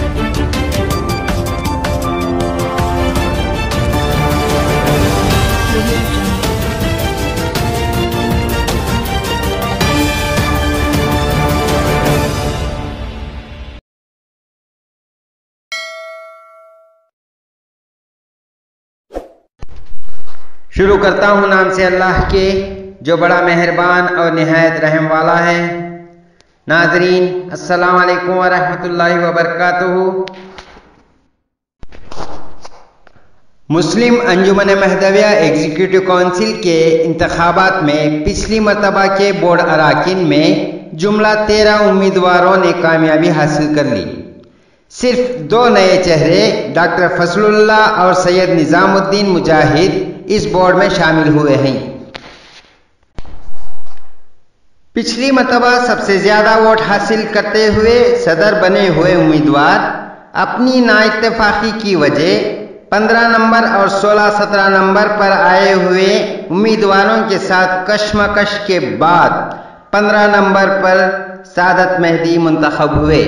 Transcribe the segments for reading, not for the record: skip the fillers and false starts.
शुरू करता हूँ नाम से अल्लाह के जो बड़ा मेहरबान और निहायत रहम वाला है। नाज़रीन, अस्सलाम वालेकुम व रहमतुल्लाहि व बरकातुहू। मुस्लिम अंजुमन महदविया एग्जीक्यूटिव काउंसिल के इंतखाबात में पिछली मरतबा के बोर्ड अराकीन में जुमला 13 उम्मीदवारों ने कामयाबी हासिल कर ली। सिर्फ 2 नए चेहरे डॉक्टर फजलुल्लाह और सैयद निजामुद्दीन मुजाहिद इस बोर्ड में शामिल हुए हैं। पिछली मरतबा सबसे ज्यादा वोट हासिल करते हुए सदर बने हुए उम्मीदवार अपनी नाइत्तेफाकी की वजह 15 नंबर और 16-17 नंबर पर आए हुए उम्मीदवारों के साथ कशमकश के बाद 15 नंबर पर सादत मेहदी मुंतखब हुए।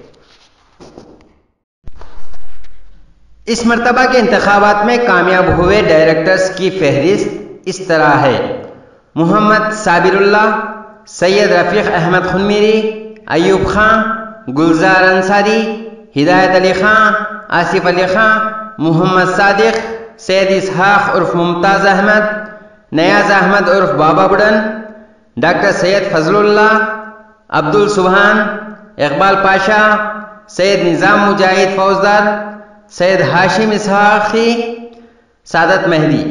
इस मरतबा के इंतखाबात में कामयाब हुए डायरेक्टर्स की फहरिस्त इस तरह है: मोहम्मद साबिरुल्लाह, सैयद रफीक अहमद खुनमेरी, अयूब खां, गुलजार अंसारी, हिदायत अली खां, आसिफ अली खां, मोहम्मद सादिक, सैयद इसहाक उर्फ मुमताज़ अहमद, नयाज अहमद उर्फ बाबा बुडन, डॉक्टर सैयद फजलुल्लाह, अब्दुल सुबहान, इकबाल पाशा, सैयद निज़ाम मुजाहिद फौजदार, सैयद हाशिम इसहाकी, सादत मेहदी।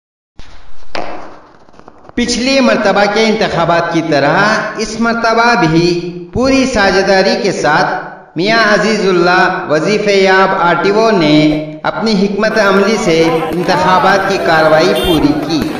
पिछली मरतबा के इंतखाबात की तरह इस मरतबा भी पूरी साझेदारी के साथ मियां अजीजुल्लाह वजीफे याब आरटीओ ने अपनी हिकमत अमली से इंतखाबात की कार्रवाई पूरी की।